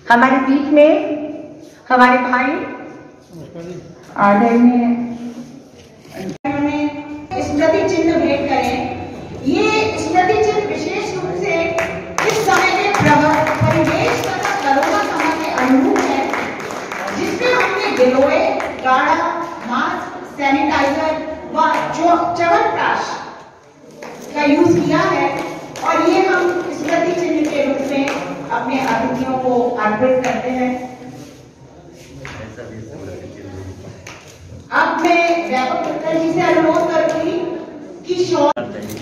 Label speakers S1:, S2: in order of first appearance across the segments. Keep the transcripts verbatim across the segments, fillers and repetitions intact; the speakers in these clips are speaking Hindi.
S1: हमारे बीच में हमारे भाई आदरणीय
S2: स्मृति चिन्ह भेंट करें। ये स्मृति चिन्ह विशेष रूप से इस समय के परिवेश तथा कोरोना समय के अनुरूप है, जिसमें हमने गिलोय, गाढ़ा, मास्क, सैनिटाइजर व च्यवनप्राश का यूज किया है और ये हम स्मृति चिन्ह के रूप में अपने अतिथियों को अर्पित करते हैं। अब मैं व्यापक उत्तर जी से अनुरोध करूंगी कि शॉर्ट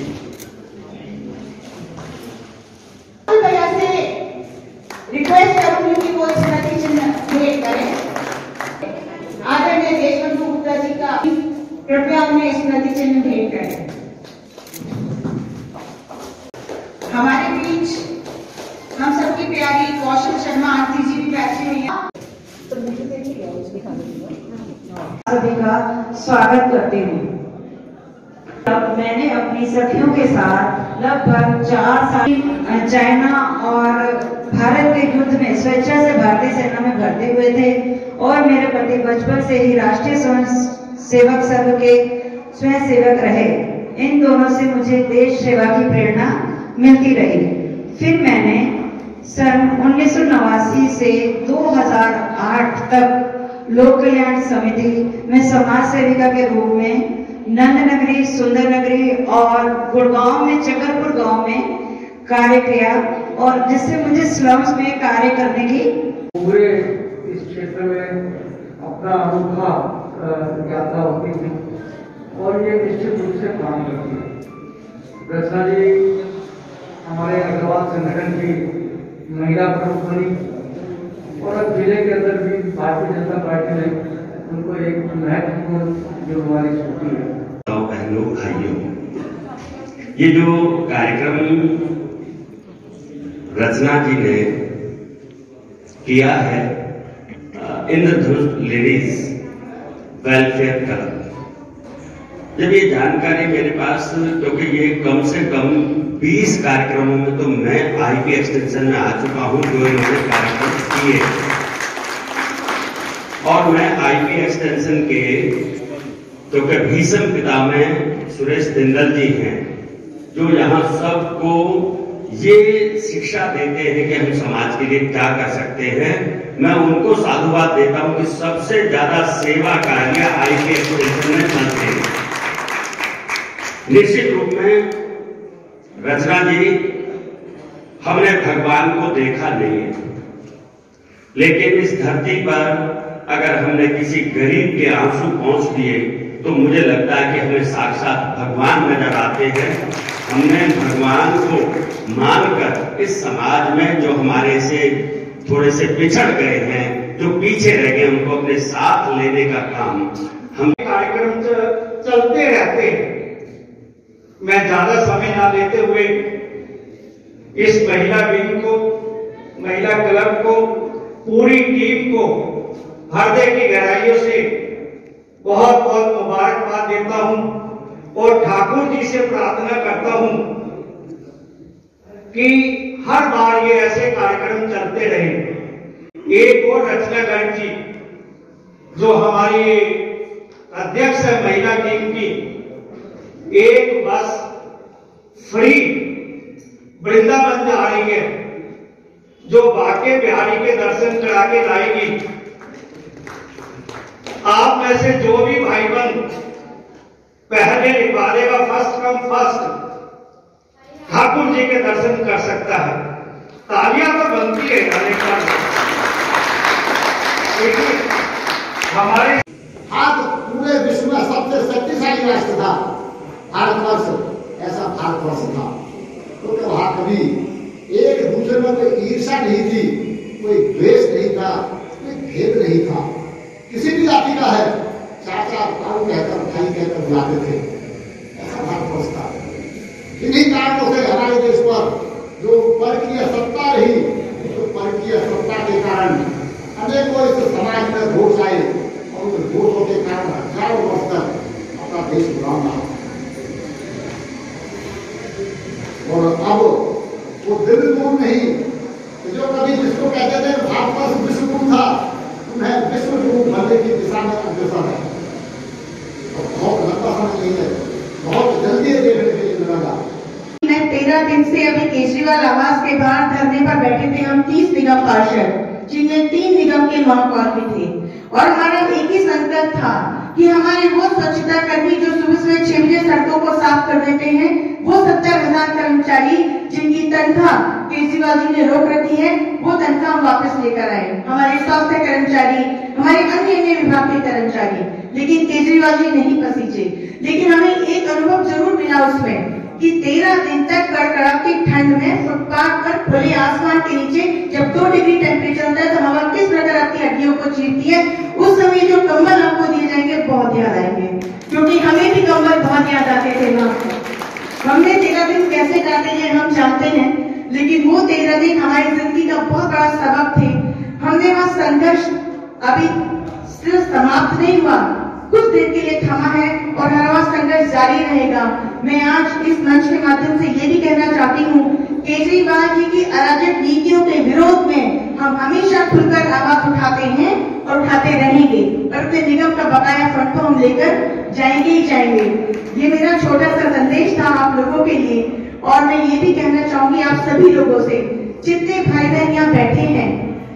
S2: वजह से रिक्वेस्ट करूंगी कि वो स्मृति चिन्ह भेंट करें। आदरणीय देशबंधु गुप्ता जी का कृपया अपने स्मृति चिन्ह भेंट करें। हमारे बीच हम सबकी प्यारी कौशल शर्मा आंटी जी भी बैठी हुई हैं।
S3: सभी का स्वागत करती हूँ। मैंने अपनी सखियों के साथ लगभग चार साल चाइना और भारत के युद्ध में स्वेच्छा से भारतीय सेना में भर्ती हुए थे और मेरे पति बचपन से ही राष्ट्रीय स्वयं सेवक संघ के स्वयं सेवक रहे। इन दोनों से मुझे देश सेवा की प्रेरणा मिलती रही। फिर मैंने सन उन्नीस सौ नवासी से दो हज़ार आठ तक लोक कल्याण समिति में समाज सेविका के रूप में नंद नगरी, सुंदर नगरी और गुड़गांव में चकरपुर गांव में कार्य किया और जिससे मुझे स्लम्स में कार्य करने की
S4: पूरे इस क्षेत्र में अपना अनोखा यात्रा होती थी और ये निश्चित रूप से काम करती है। रचना जी हमारे अग्रवाल संगठन की महिला प्रमुख बनी और अब जिले के अंदर भी भारतीय जनता पार्टी ने उनको एक महत्वपूर्ण जिम्मेवारी सौंपी है।
S5: बहनों भाइयों, ये जो कार्यक्रम रचना जी ने किया है इंद्रधनुष लेडीज वेलफेयर क्लब, जब ये जानकारी मेरे पास, क्योंकि ये कम से कम बीस कार्यक्रमों में तो मैं आईपी एक्सटेंशन में आ चुका हूं जो इन्होंने कार्यक्रम किए और मैं आईपी एक्सटेंशन के क्योंकि भीषम पिता में सुरेश जिंदल जी हैं जो यहाँ सबको ये शिक्षा देते हैं कि हम समाज के लिए क्या कर सकते हैं। मैं उनको साधुवाद देता हूं कि सबसे ज्यादा सेवा कार्य आईपी एक्सटेंशन में चलते हैं। निश्चित रूप में रचना जी, हमने भगवान को देखा नहीं है, लेकिन इस धरती पर अगर हमने किसी गरीब के आंसू पहुंच दिए तो मुझे लगता है कि हमें साक्षात भगवान नजर आते हैं। हमने भगवान को मानकर इस समाज में जो हमारे से थोड़े से पिछड़ गए हैं, जो पीछे रह गए, उनको अपने साथ लेने का काम हम
S4: कार्यक्रम चलते रहते हैं। मैं ज्यादा समय ना लेते हुए इस महिला विंग को, महिला क्लब को, पूरी टीम को हृदय की गहराइयों से बहुत बहुत मुबारकबाद देता हूं और ठाकुर जी से प्रार्थना करता हूं कि हर बार ये ऐसे कार्यक्रम चलते रहे। एक और रचनागढ़ जी जो हमारी अध्यक्ष है महिला टीम की, एक बस फ्री वृंदावन जा रही है जो बाके बिहारी के दर्शन करा के लाएगी। आप में से जो भी भाई बहन पहले निकालेगा first come first Thakur ji के दर्शन कर सकता है। तालियां तो बनती है गाने का। हमारे
S6: हाथ पूरे विश्व में सबसे शक्तिशाली राष्ट्र था भारतवर्ष, ऐसा भारतवर्ष था। तो वहां कभी एक दूसरे में कोई ईर्षा नहीं थी, कोई द्वेष नहीं था, कोई भेद नहीं था। किसी भी जाति का है चाचा ताऊ कहकर, भाई कहकर बुलाते थे। ऐसा भारतवर्ष था। इन्हीं कारणों से हमारे देश पर जो परकीय सत्ता रही, तो परकीय सत्ता के कारण अनेकों इस समाज में दोष आए और उन दोषों के कारण हजारों वर्ष तक अपना देश गुलाम रहा। और अब वो दिन दूर नहीं जो कभी जिसको कहते थे भारत में अग्रसर है। तो बहुत लंबा समय नहीं है, बहुत जल्दी देखने के लिए मिलेगा।
S2: मैं तेरह दिन से अभी केजरीवाल आवास के बाहर धरने पर बैठे थे हम तीस निगम पार्षद, जिनमें तीन निगम के महापौर भी थे, और हमारा एक ही संकल्प था कि हमारे वो स्वच्छता कर्मी जो सुबह सुबह छह बजे सड़कों को साफ कर देते हैं, वो सत्तर हजार कर्मचारी जिनकी तनख्वाह केजरीवाल जी ने रोक रखी है, वो तनख्वाह हम वापस लेकर आए। हमारे स्वास्थ्य कर्मचारी, हमारे अन्य अन्य विभाग के कर्मचारी, लेकिन केजरीवाल जी नहीं पसीजे। लेकिन हमें एक अनुभव जरूर मिला उसमें कि तेरह दिन तक कड़कड़ाती ठंड में फुटपाथ पर खुले आसमान के नीचे जब दो डिग्री टेम्परेचर होता है तो हवा किस प्रकार आपकी हड्डियों को चीरती है, उस समय जो कंबल आपको दिए जाएंगे बहुत याद आएंगे, क्योंकि हमें भी कंबल बहुत याद आते थे वहाँ। हमने तेरह दिन कैसे काटे हैं हम जानते हैं, लेकिन वो तेरह दिन हमारी जिंदगी का बहुत बड़ा सबक थे। हमने वहाँ संघर्ष अभी सिर्फ समाप्त नहीं हुआ, कुछ देर के लिए थमा है और हमारा संघर्ष जारी रहेगा। मैं आज इस मंच के माध्यम से ये भी कहना चाहती हूँ, केजरीवाल जी की अराजक नीतियों के विरोध में हम हमेशा खुलकर आवाज उठाते हैं और उठाते रहेंगे, और अपने निगम का बकाया फंड को हम लेकर जाएंगे ही जाएंगे। ये मेरा छोटा सा संदेश था आप लोगों के लिए। और मैं ये भी कहना चाहूंगी आप सभी लोगों से, जितने भाई बहन यहाँ बैठे हैं,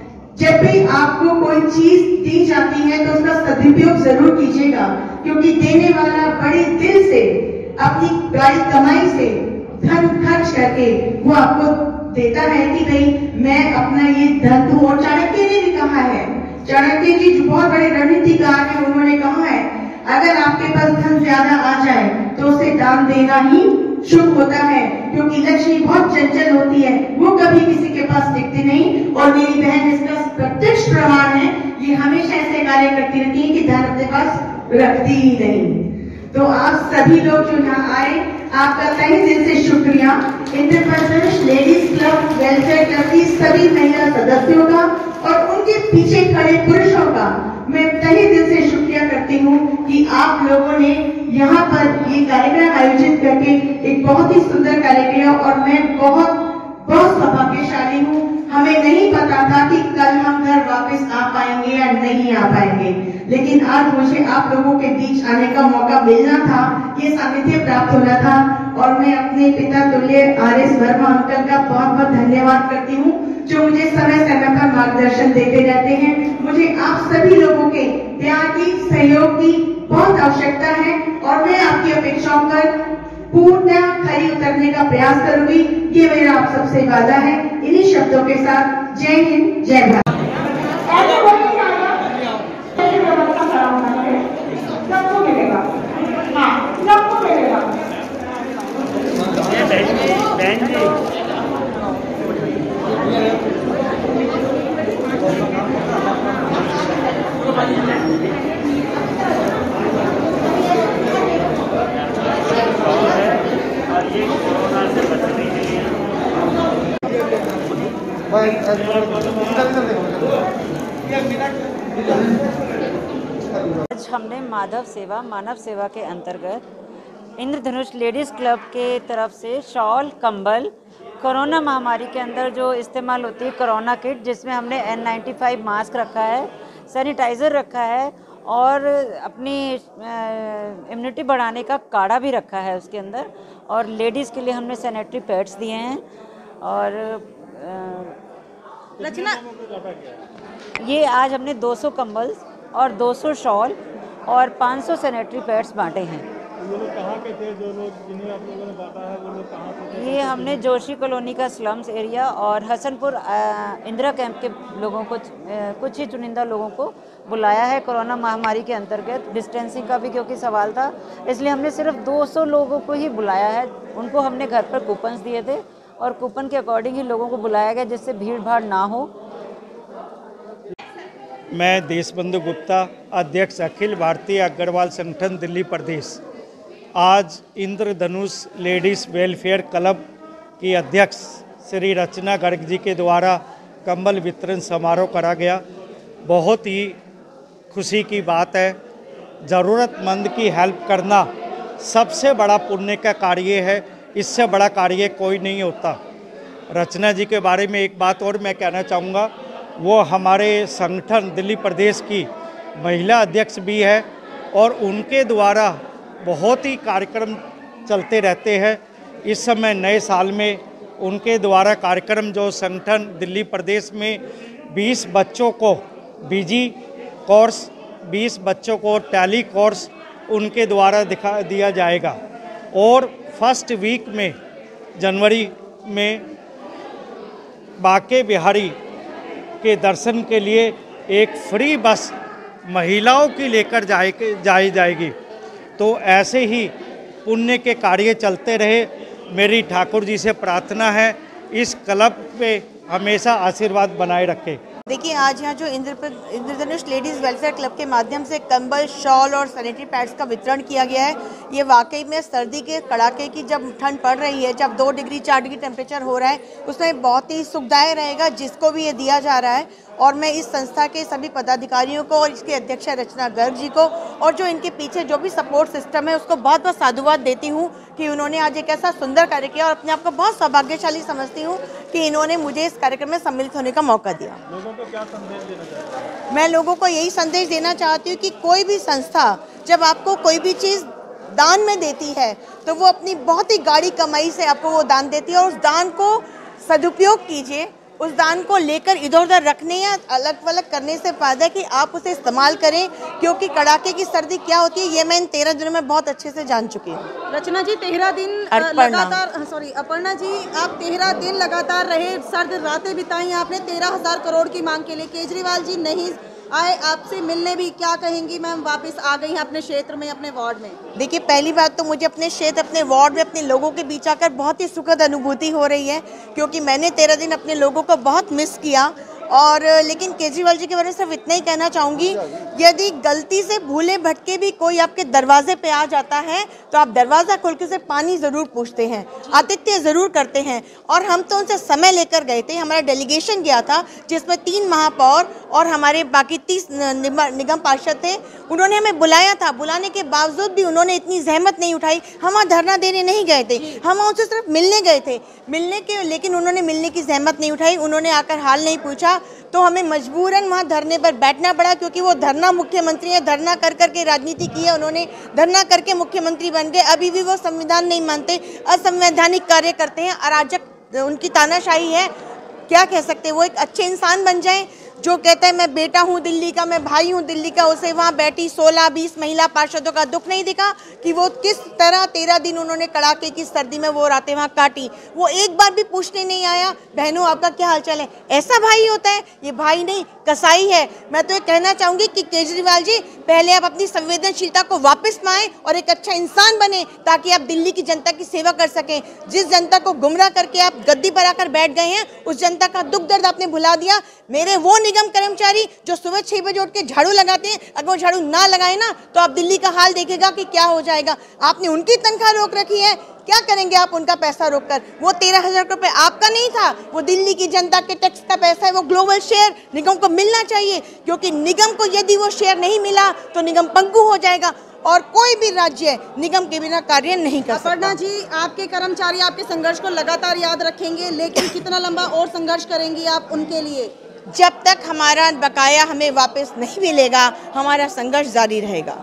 S2: जब भी आपको कोई चीज दी जाती है तो उसका सदुपयोग जरूर कीजिएगा, क्योंकि देने वाला बड़े दिल से अपनी बड़ी कमाई से धन खर्च करके वो आपको देता है कि भाई मैं अपना ये धन दूं। और चाणक्य ने भी कहा है, चाणक्य जी जो बहुत बड़े रणनीतिकार हैं, उन्होंने कहा है अगर आपके पास धन ज्यादा आ जाए तो उसे दान देना ही शुभ होता है, क्योंकि लक्ष्मी बहुत चंचल होती है, वो कभी किसी के पास टिकती नहीं। और मेरी बहन इसका प्रत्यक्ष प्रमाण है, ये हमेशा ऐसे कार्य करती रहती है कि धन अपने पास रखती ही नहीं। तो आप सभी लोग जो यहाँ आए, आपका तहे दिल से शुक्रिया। Indra Pradesh ladies club, welfare club की सभी महिला सदस्यों का और उनके पीछे खड़े पुरुषों का मैं तहे दिल से शुक्रिया करती हूँ कि आप लोगों ने यहाँ पर ये कार्यक्रम आयोजित करके एक बहुत ही सुंदर कार्य किया, और मैं बहुत बहुत सौभाग्यशाली हूँ। हमें नहीं पता था कि कल हम घर वापस आ पाएंगे या नहीं आ पाएंगे, लेकिन आज मुझे आप लोगों के बीच आने का मौका मिलना था, ये सानिध्य प्राप्त होना था। और मैं अपने पिता तुल्य आर एस वर्मा अंकल का बहुत बहुत धन्यवाद करती हूँ, जो मुझे समय समय पर मार्गदर्शन देते रहते हैं। मुझे आप सभी लोगों के प्यार की, सहयोग की बहुत आवश्यकता है, और मैं आपकी अपेक्षाओं पर पूर्ण खरी उतरने का प्रयास करूंगी, ये मेरा आप सबसे वादा है। इन्हीं शब्दों के साथ जय हिंद, जय भारत।
S1: सबको मिलेगा, हाँ सबको मिलेगा।
S7: बहन जी
S8: आज हमने माधव सेवा मानव सेवा के अंतर्गत इंद्रधनुष लेडीज़ क्लब के तरफ से शॉल, कंबल, कोरोना महामारी के अंदर जो इस्तेमाल होती है कोरोना किट, जिसमें हमने एन नाइन्टी फाइव मास्क रखा है, सैनिटाइज़र रखा है और अपनी इम्यूनिटी बढ़ाने का काढ़ा भी रखा है उसके अंदर, और लेडीज़ के लिए हमने सैनिटरी पैड्स दिए हैं। और रचना ये आज हमने दो सौ कंबल और दो सौ शॉल और पाँच सौ सैनिटरी पैड्स बांटे हैं।
S7: ये लोग कहाँ के थे जो लोग जिन्हें आप लोगों ने बांटा है, वो लोग कहाँ से थे?
S8: ये हमने जोशी कॉलोनी का स्लम्स एरिया और हसनपुर इंदिरा कैंप के लोगों को, कुछ ही चुनिंदा लोगों को बुलाया है। कोरोना महामारी के अंतर्गत डिस्टेंसिंग का भी क्योंकि सवाल था, इसलिए हमने सिर्फ दो सौ लोगों को ही बुलाया है। उनको हमने घर पर कूपन्स दिए थे और कूपन के अकॉर्डिंग ही लोगों को बुलाया गया, जिससे भीड़ भाड़ ना हो।
S7: मैं देशबंधु गुप्ता, अध्यक्ष अखिल भारतीय अग्रवाल संगठन दिल्ली प्रदेश। आज इंद्रधनुष लेडीज़ वेलफेयर क्लब की अध्यक्ष श्री रचना गर्ग जी के द्वारा कंबल वितरण समारोह करा गया। बहुत ही खुशी की बात है। ज़रूरतमंद की हेल्प करना सबसे बड़ा पुण्य का कार्य है, इससे बड़ा कार्य कोई नहीं होता। रचना जी के बारे में एक बात और मैं कहना चाहूँगा, वो हमारे संगठन दिल्ली प्रदेश की महिला अध्यक्ष भी है और उनके द्वारा बहुत ही कार्यक्रम चलते रहते हैं। इस समय नए साल में उनके द्वारा कार्यक्रम जो संगठन दिल्ली प्रदेश में बीस बच्चों को बीजी कोर्स, बीस बच्चों को टैली कोर्स उनके द्वारा दिखा दिया जाएगा और फर्स्ट वीक में जनवरी में बांके बिहारी के दर्शन के लिए एक फ्री बस महिलाओं की लेकर जाए जाई जाएगी। तो ऐसे ही पुण्य के कार्य चलते रहे। मेरी ठाकुर जी से प्रार्थना है इस क्लब पे हमेशा आशीर्वाद बनाए रखे।
S9: देखिए, आज यहाँ जो Indra Indradhanush ladies welfare club के माध्यम से कंबल, शॉल और सैनिटरी पैड्स का वितरण किया गया है। ये वाकई में सर्दी के कड़ाके की जब ठंड पड़ रही है, जब दो डिग्री चार डिग्री टेम्परेचर हो रहा है, उसमें बहुत ही सुखदायक रहेगा जिसको भी ये दिया जा रहा है। और मैं इस संस्था के सभी पदाधिकारियों को और इसके अध्यक्ष रचना गर्ग जी को और जो इनके पीछे जो भी सपोर्ट सिस्टम है उसको बहुत बहुत साधुवाद देती हूँ कि उन्होंने आज एक ऐसा सुंदर कार्य किया और अपने आप को बहुत सौभाग्यशाली समझती हूँ कि इन्होंने मुझे इस कार्यक्रम में सम्मिलित होने का मौका दिया।
S7: लोगों को क्या संदेश देना चाहते हैं?
S9: मैं लोगों को यही संदेश देना चाहती हूँ कि कोई भी संस्था जब आपको कोई भी चीज़ दान में देती है तो वो अपनी बहुत ही गाढ़ी कमाई से आपको वो दान देती है और उस दान को सदुपयोग कीजिए। उस दान को लेकर इधर उधर रखने या अलग अलग करने से फायदा है कि आप उसे इस्तेमाल करें, क्योंकि कड़ाके की सर्दी क्या होती है ये मैं इन तेरह दिनों में बहुत अच्छे से जान चुकी हूँ।
S10: रचना जी, तेरह दिन लगातार सॉरी अपर्णा जी आप तेरह दिन लगातार रहे, सर्द रातें बिताई आपने तेरह हजार करोड़ की मांग के लिए। केजरीवाल जी नहीं आए आपसे मिलने भी, क्या कहेंगी मैम? वापस आ गई हैं अपने क्षेत्र में, अपने वार्ड में।
S9: देखिए, पहली बात तो मुझे अपने क्षेत्र, अपने वार्ड में अपने लोगों के बीच आकर बहुत ही सुखद अनुभूति हो रही है, क्योंकि मैंने तेरह दिन अपने लोगों को बहुत मिस किया। और लेकिन केजरीवाल जी के बारे में सिर्फ इतना ही कहना चाहूँगी, यदि गलती से भूले भटके भी कोई आपके दरवाजे पे आ जाता है तो आप दरवाज़ा खोल के उसे पानी ज़रूर पूछते हैं, आतिथ्य ज़रूर करते हैं। और हम तो उनसे समय लेकर गए थे, हमारा डेलीगेशन गया था जिसमें तीन महापौर और हमारे बाकी तीस निगम पार्षद थे। उन्होंने हमें बुलाया था, बुलाने के बावजूद भी उन्होंने इतनी जहमत नहीं उठाई। हम वहाँ धरना देने नहीं गए थे, हम उनसे सिर्फ मिलने गए थे, मिलने के लेकिन उन्होंने मिलने की जहमत नहीं उठाई। उन्होंने आकर हाल नहीं पूछा तो हमें मजबूरन वहाँ धरने पर बैठना पड़ा, क्योंकि वो धरना मुख्यमंत्री है, धरना कर कर के राजनीति की है उन्होंने, धरना करके मुख्यमंत्री बन गए। अभी भी वो संविधान नहीं मानते, असंवैधानिक कार्य करते हैं, अराजक उनकी तानाशाही है। क्या कह सकते हैं, वो एक अच्छे इंसान बन जाएं। जो कहता है मैं बेटा हूँ दिल्ली का, मैं भाई हूँ दिल्ली का, उसे वहाँ बैठी सोलह बीस महिला पार्षदों का दुख नहीं दिखा कि वो किस तरह तेरह दिन उन्होंने कड़ाके की सर्दी में वो रातें वहाँ काटी। वो एक बार भी पूछने नहीं आया, बहनों आपका क्या हालचाल है। ऐसा भाई होता है? ये भाई नहीं, कसाई है। मैं तो ये कहना चाहूँगी कि केजरीवाल जी, पहले आप अपनी संवेदनशीलता को वापस पाएं और एक अच्छा इंसान बने, ताकि आप दिल्ली की जनता की सेवा कर सकें। जिस जनता को गुमराह करके आप गद्दी पर आकर बैठ गए हैं, उस जनता का दुख दर्द आपने भुला दिया। मेरे वो निगम कर्मचारी जो सुबह छह बजे उठ के झाड़ू लगाते हैं, अगर वो झाड़ू ना लगाए ना तो आप दिल्ली का हाल देखेगा कि क्या हो जाएगा। आपने उनकी तनख्वाह रोक रखी है, क्या करेंगे आप उनका पैसा रोककर? वो तेरह हजार रुपए आपका नहीं था, वो दिल्ली की जनता के टैक्स का पैसा है। वो ग्लोबल शेयर निगम को मिलना चाहिए, क्योंकि निगम को यदि वो शेयर नहीं मिला तो निगम पंगु हो जाएगा और कोई भी राज्य निगम के बिना कार्य नहीं कर सकता।
S10: अपर्णा जी, आपके कर्मचारी आपके संघर्ष को लगातार याद रखेंगे, लेकिन कितना लंबा और संघर्ष करेंगी आप उनके लिए?
S9: जब तक हमारा बकाया हमें वापस नहीं मिलेगा, हमारा संघर्ष जारी रहेगा।